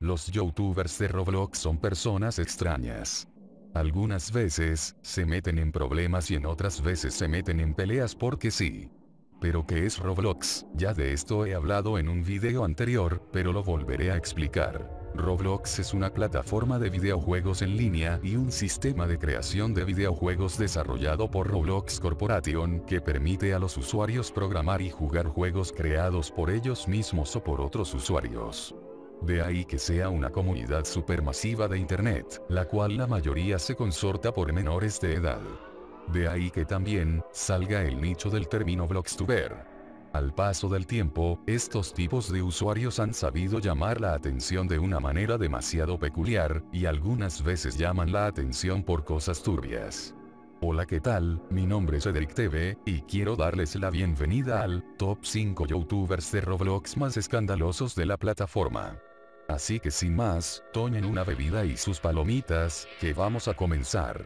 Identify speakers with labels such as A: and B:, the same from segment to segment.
A: Los youtubers de Roblox son personas extrañas. Algunas veces, se meten en problemas y en otras veces se meten en peleas porque sí. ¿Pero qué es Roblox? Ya de esto he hablado en un video anterior, pero lo volveré a explicar. Roblox es una plataforma de videojuegos en línea y un sistema de creación de videojuegos desarrollado por Roblox Corporation que permite a los usuarios programar y jugar juegos creados por ellos mismos o por otros usuarios. De ahí que sea una comunidad supermasiva de internet, la cual la mayoría se consorta por menores de edad. De ahí que también salga el nicho del término Bloxtuber. Al paso del tiempo, estos tipos de usuarios han sabido llamar la atención de una manera demasiado peculiar, y algunas veces llaman la atención por cosas turbias. Hola, ¿qué tal? Mi nombre es Cedric TV, y quiero darles la bienvenida al Top 5 Youtubers de Roblox más escandalosos de la plataforma. Así que sin más, tomen una bebida y sus palomitas, que vamos a comenzar.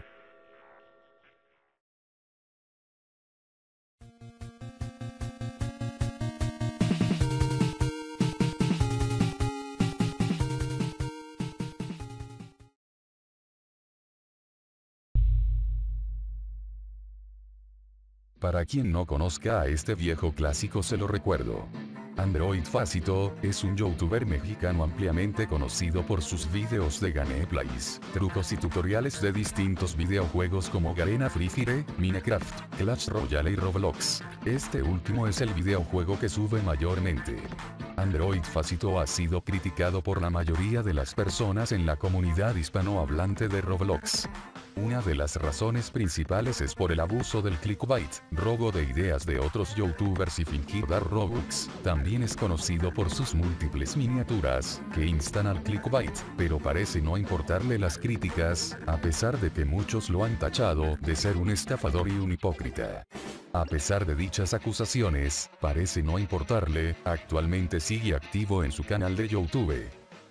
A: Para quien no conozca a este viejo clásico se lo recuerdo. Android Facito, es un youtuber mexicano ampliamente conocido por sus videos de gameplays, trucos y tutoriales de distintos videojuegos como Garena Free Fire, Minecraft, Clash Royale y Roblox. Este último es el videojuego que sube mayormente. Android Facito ha sido criticado por la mayoría de las personas en la comunidad hispanohablante de Roblox. Una de las razones principales es por el abuso del clickbait, robo de ideas de otros youtubers y fingir dar Robux. También es conocido por sus múltiples miniaturas, que instan al clickbait, pero parece no importarle las críticas, a pesar de que muchos lo han tachado de ser un estafador y un hipócrita. A pesar de dichas acusaciones, parece no importarle, actualmente sigue activo en su canal de YouTube.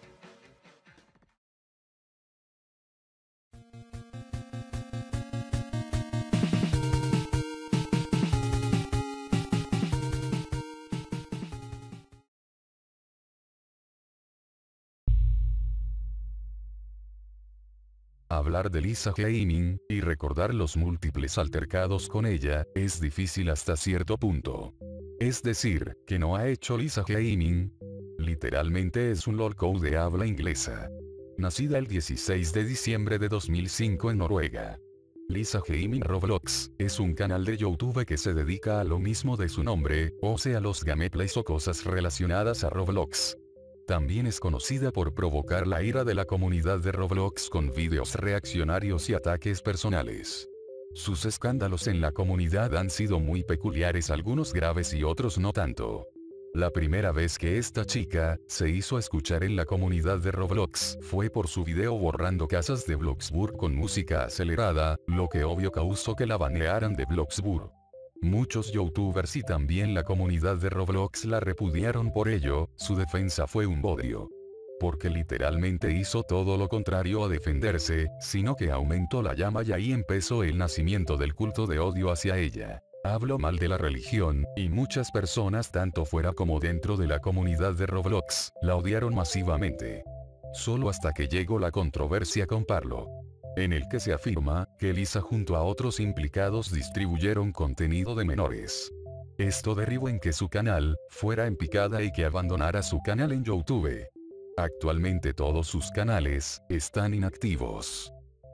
A: Hablar de Lisa Gaming, y recordar los múltiples altercados con ella, es difícil hasta cierto punto. Es decir, que no ha hecho Lisa Gaming. Literalmente es un lolcow de habla inglesa. Nacida el 16 de diciembre de 2005 en Noruega. Lisa Gaming Roblox, es un canal de YouTube que se dedica a lo mismo de su nombre, o sea los gameplays o cosas relacionadas a Roblox. También es conocida por provocar la ira de la comunidad de Roblox con vídeos reaccionarios y ataques personales. Sus escándalos en la comunidad han sido muy peculiares, algunos graves y otros no tanto. La primera vez que esta chica se hizo escuchar en la comunidad de Roblox fue por su video borrando casas de Bloxburg con música acelerada, lo que obvio causó que la banearan de Bloxburg. Muchos youtubers y también la comunidad de Roblox la repudiaron por ello. Su defensa fue un bodrio. Porque literalmente hizo todo lo contrario a defenderse, sino que aumentó la llama y ahí empezó el nacimiento del culto de odio hacia ella. Habló mal de la religión, y muchas personas tanto fuera como dentro de la comunidad de Roblox, la odiaron masivamente. Solo hasta que llegó la controversia con Parlo, en el que se afirma que Lisa junto a otros implicados distribuyeron contenido de menores. Esto derivó en que su canal fuera en picada y que abandonara su canal en YouTube. Actualmente todos sus canales están inactivos.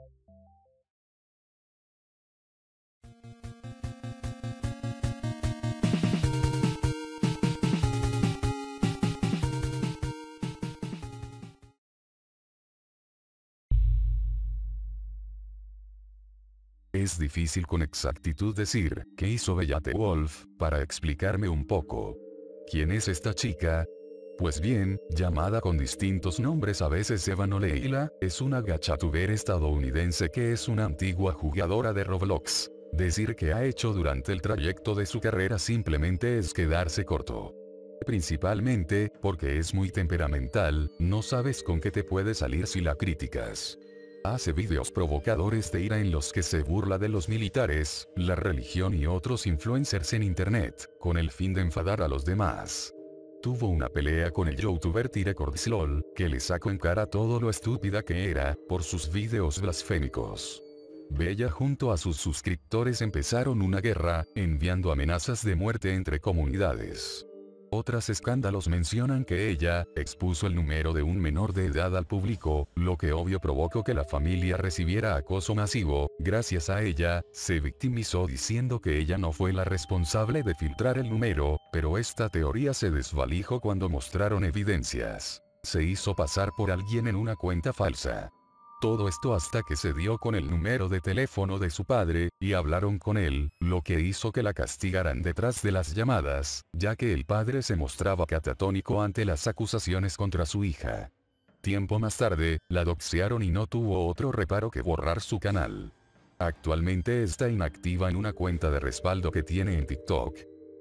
A: Es difícil con exactitud decir qué hizo Bellate Wolf, para explicarme un poco. ¿Quién es esta chica? Pues bien, llamada con distintos nombres a veces Evan o Leila, es una gachatuber estadounidense que es una antigua jugadora de Roblox. Decir que ha hecho durante el trayecto de su carrera simplemente es quedarse corto. Principalmente, porque es muy temperamental, no sabes con qué te puede salir si la criticas. Hace vídeos provocadores de ira en los que se burla de los militares, la religión y otros influencers en internet, con el fin de enfadar a los demás. Tuvo una pelea con el youtuber TyRecordsLol, que le sacó en cara todo lo estúpida que era, por sus videos blasfémicos. Bella junto a sus suscriptores empezaron una guerra, enviando amenazas de muerte entre comunidades. Otros escándalos mencionan que ella expuso el número de un menor de edad al público, lo que obvio provocó que la familia recibiera acoso masivo. Gracias a ella, se victimizó diciendo que ella no fue la responsable de filtrar el número, pero esta teoría se desvalijó cuando mostraron evidencias. Se hizo pasar por alguien en una cuenta falsa. Todo esto hasta que se dio con el número de teléfono de su padre, y hablaron con él, lo que hizo que la castigaran detrás de las llamadas, ya que el padre se mostraba catatónico ante las acusaciones contra su hija. Tiempo más tarde, la doxearon y no tuvo otro reparo que borrar su canal. Actualmente está inactiva en una cuenta de respaldo que tiene en TikTok.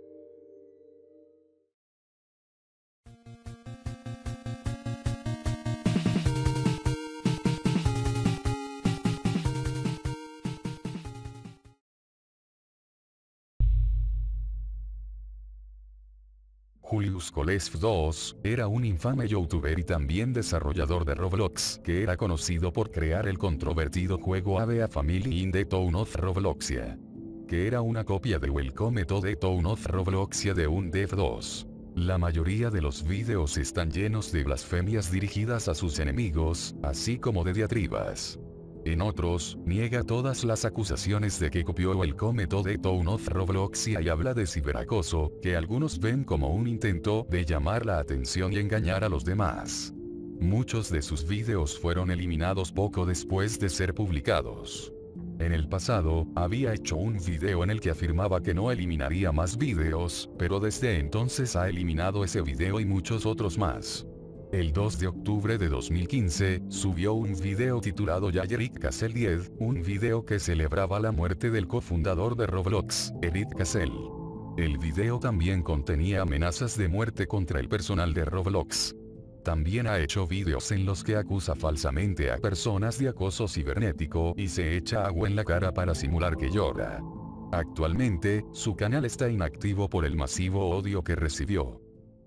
A: Julius Kolesv II, era un infame youtuber y también desarrollador de Roblox, que era conocido por crear el controvertido juego Ave a Family in the Town of Robloxia, que era una copia de Welcome to the Town of Robloxia de un Dev 2. La mayoría de los videos están llenos de blasfemias dirigidas a sus enemigos, así como de diatribas. En otros, niega todas las acusaciones de que copió Welcome to the Town of Robloxia y habla de ciberacoso, que algunos ven como un intento de llamar la atención y engañar a los demás. Muchos de sus videos fueron eliminados poco después de ser publicados. En el pasado, había hecho un video en el que afirmaba que no eliminaría más videos, pero desde entonces ha eliminado ese video y muchos otros más. El 2 de octubre de 2015, subió un video titulado Ya Eric Cassell 10, un video que celebraba la muerte del cofundador de Roblox, Eric Cassell. El video también contenía amenazas de muerte contra el personal de Roblox. También ha hecho videos en los que acusa falsamente a personas de acoso cibernético y se echa agua en la cara para simular que llora. Actualmente, su canal está inactivo por el masivo odio que recibió.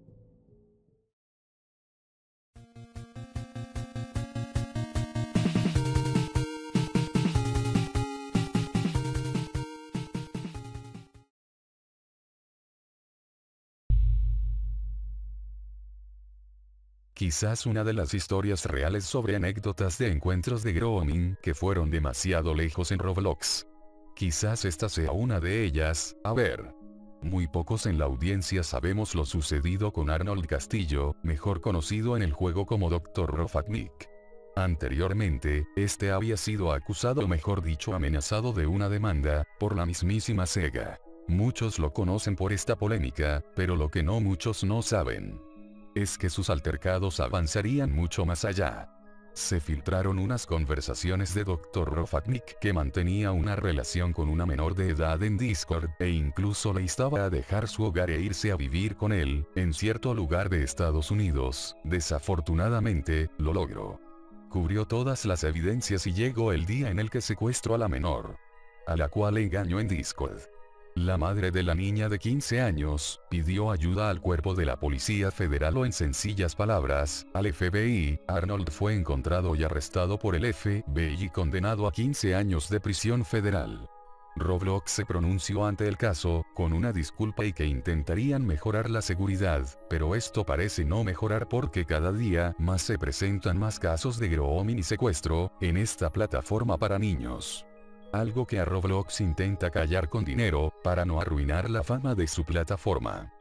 A: Quizás una de las historias reales sobre anécdotas de encuentros de grooming que fueron demasiado lejos en Roblox. Quizás esta sea una de ellas. A ver. Muy pocos en la audiencia sabemos lo sucedido con Arnold Castillo, mejor conocido en el juego como Dr. Robotnik. Anteriormente, este había sido acusado o mejor dicho amenazado de una demanda, por la mismísima Sega. Muchos lo conocen por esta polémica, pero lo que no muchos no saben es que sus altercados avanzarían mucho más allá. Se filtraron unas conversaciones de Dr. Robotnik que mantenía una relación con una menor de edad en Discord, e incluso le instaba a dejar su hogar e irse a vivir con él, en cierto lugar de Estados Unidos. Desafortunadamente, lo logró. Cubrió todas las evidencias y llegó el día en el que secuestró a la menor, a la cual engañó en Discord. La madre de la niña de 15 años, pidió ayuda al cuerpo de la Policía Federal o en sencillas palabras, al FBI. Arnold fue encontrado y arrestado por el FBI y condenado a 15 años de prisión federal. Roblox se pronunció ante el caso, con una disculpa y que intentarían mejorar la seguridad, pero esto parece no mejorar porque cada día más se presentan más casos de grooming y secuestro, en esta plataforma para niños. Algo que a Roblox intenta callar con dinero, para no arruinar la fama de su plataforma.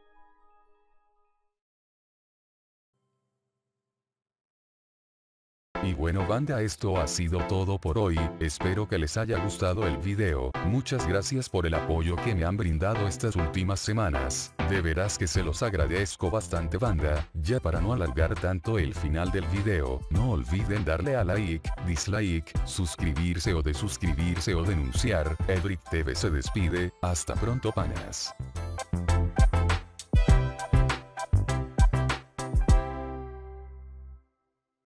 A: Y bueno banda, esto ha sido todo por hoy, espero que les haya gustado el video. Muchas gracias por el apoyo que me han brindado estas últimas semanas, de veras que se los agradezco bastante banda. Ya para no alargar tanto el final del video, no olviden darle a like, dislike, suscribirse o desuscribirse o denunciar. Edric TV se despide, hasta pronto panas.